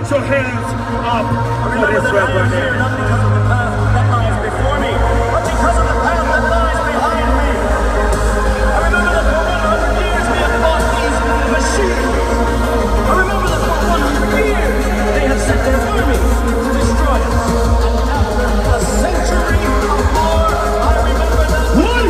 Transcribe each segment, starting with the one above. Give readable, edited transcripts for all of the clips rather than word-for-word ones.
Put your hands up for this that rapper I am here here. not because of the path that lies before me, but because of the path that lies behind me. I remember that for 100 years we have fought these machines. I remember that for 100 years they have sent their armies to destroy us. And after a century of war, I remember that we are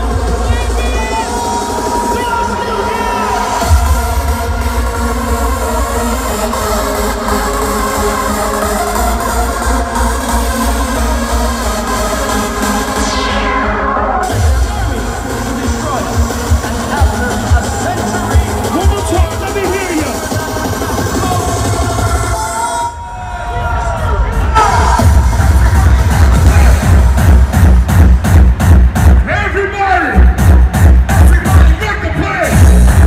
still here. One more time, let me hear you. Everybody, get the place.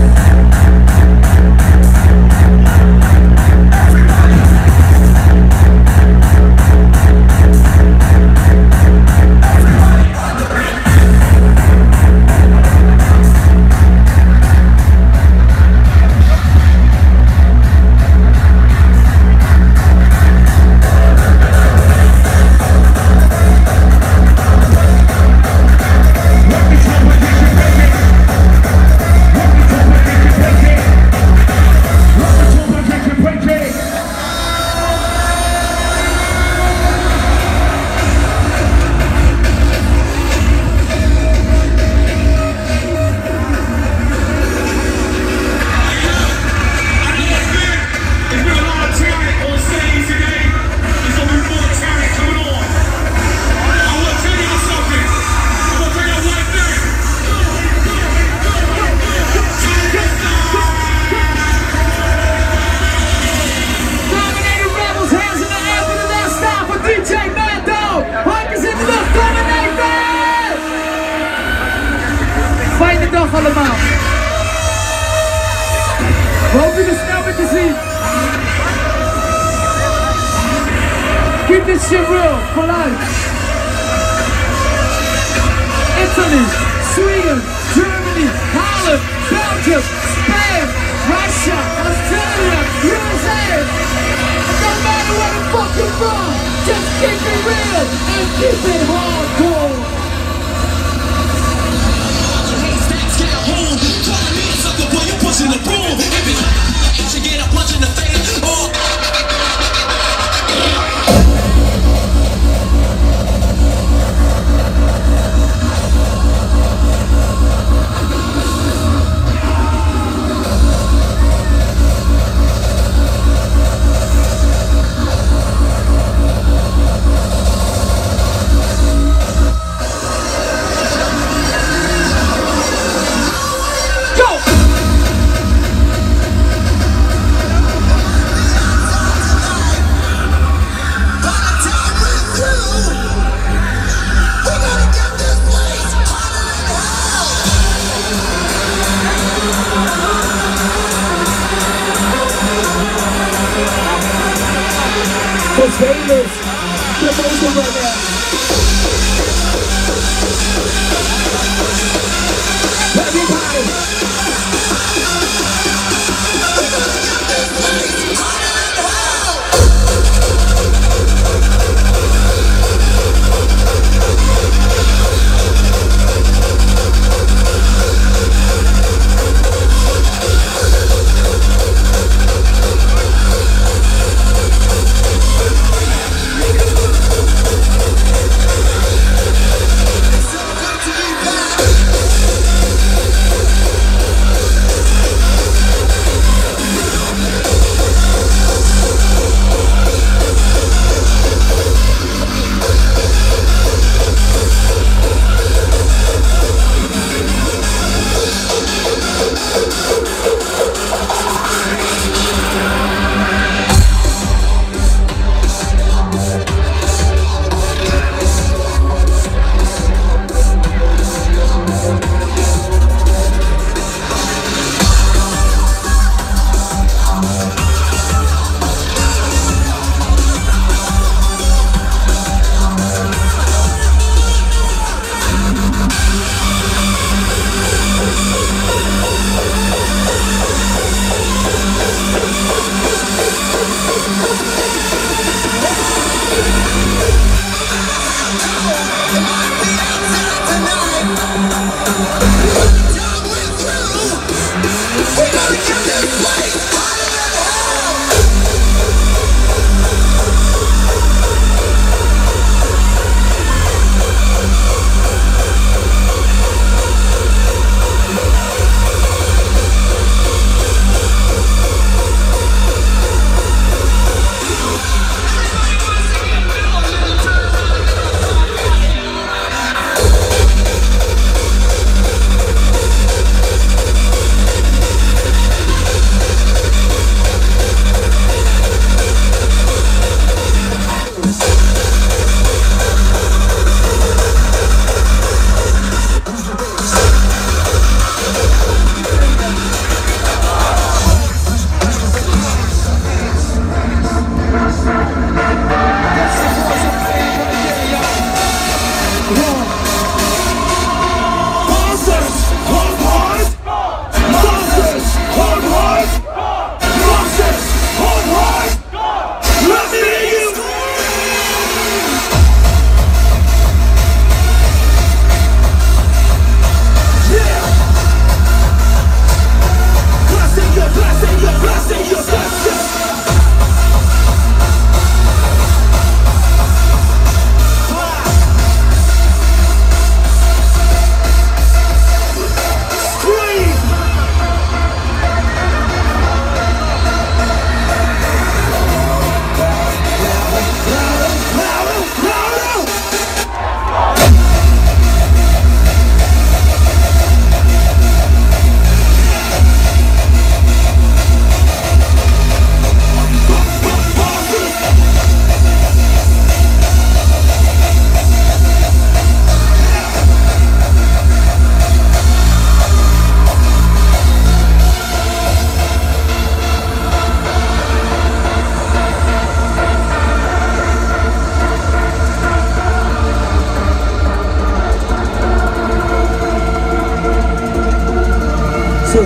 Fijne dag allemaal. We hopen je snel weer te zien. Keep this shit real for life. Italy, Sweden, Germany, Holland, Belgium, Spain, Russia, Australia, USA. It don't matter where the fuck you're from. Just keep it real and keep it hardcore. In the room, every time you get a punch in the face. Oh. Los Vegas, promotion right now. Everybody.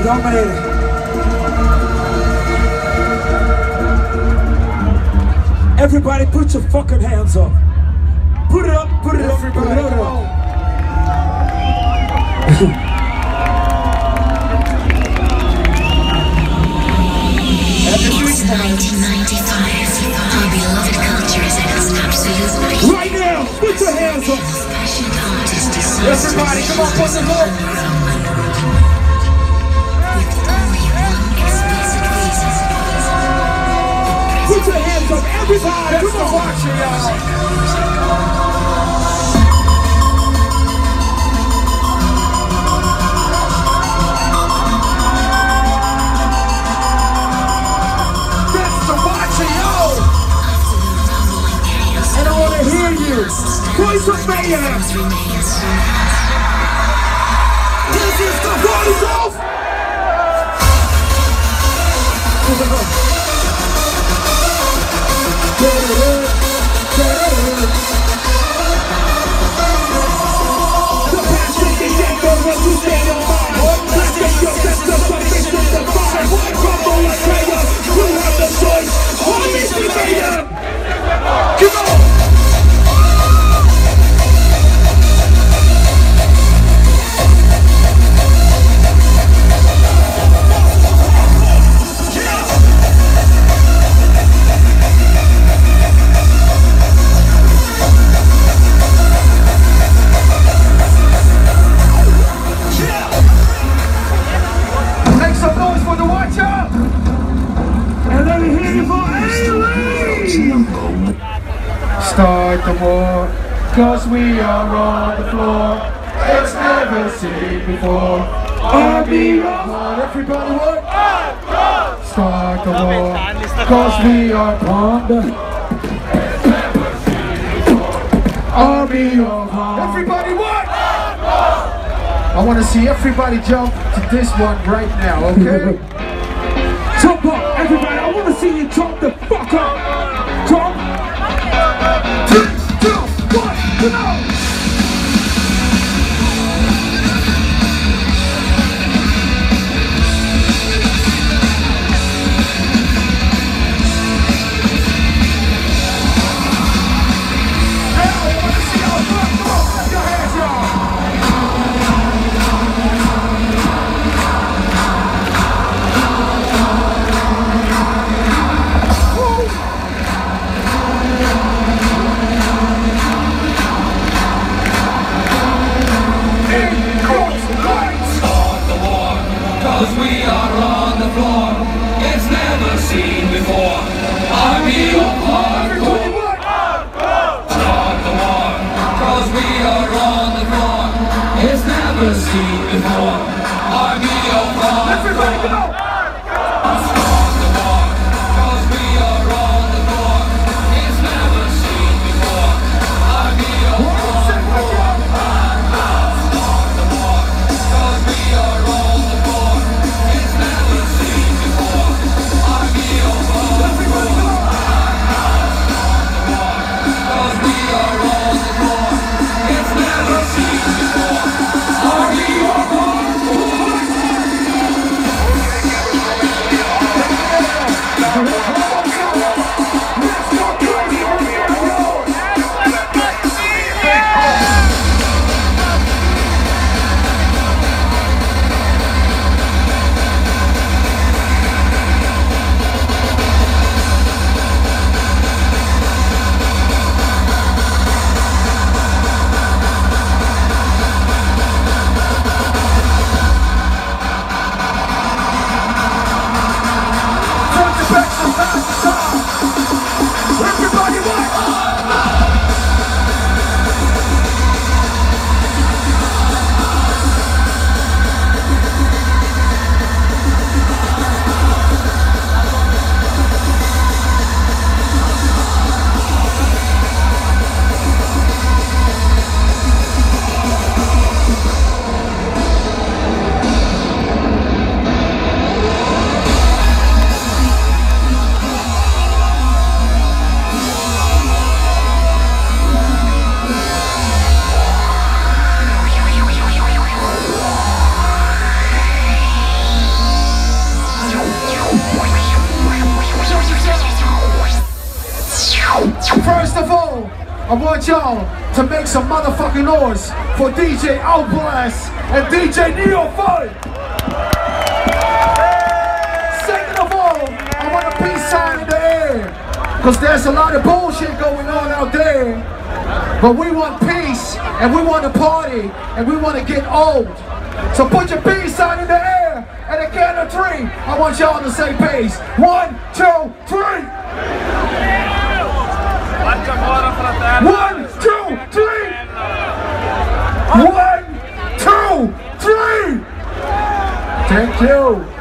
Y'all made it. Everybody put your fucking hands up. Put it up, put it up, put it up. It's 1995. Our beloved culture is at its absolute peak. Right now, put your hands up. Passionate artist decides Everybody, come on, put them up. with only one explicit reason. Put your hands up, everybody. Come on, watch it, y'all. And I want to hear you. Voice of mayhem. This is the voice of. The passion is that goes to stay on mind. Let's take your best of something to the fire. Why crumble like chaos? You have the choice. Always be mayhem. Come on. Start the war, cause we are on the floor. It's never seen before. Army of one, everybody what? Start the war, cause we are on the Army of one. Everybody what? I want to see everybody jump to this one right now, okay? Jump up, everybody. I want to see you jump the fuck up. Jump. 3, 2, 1, go! Cause we are on the floor, it's never seen before. Army of hardcore. Start the war, cause we are on the floor, it's never seen before. Army of hardcore. Everybody go! Start the war, cause we are on the floor, it's never seen before. Army of hardcore. Start the war, cause we are on the floor. It's never seen before. Army of hardcore. First of all, I want y'all to make some motherfucking noise for DJ Outblast and DJ Neophyte. Second of all, I want a peace sign in the air, because there's a lot of bullshit going on out there. But we want peace, and we want to party, and we want to get old. So put your peace sign in the air, and at the count of 3, I want y'all to say peace. 1, 2, 3. 1, 2, 3. 1, 2, 3. Thank you.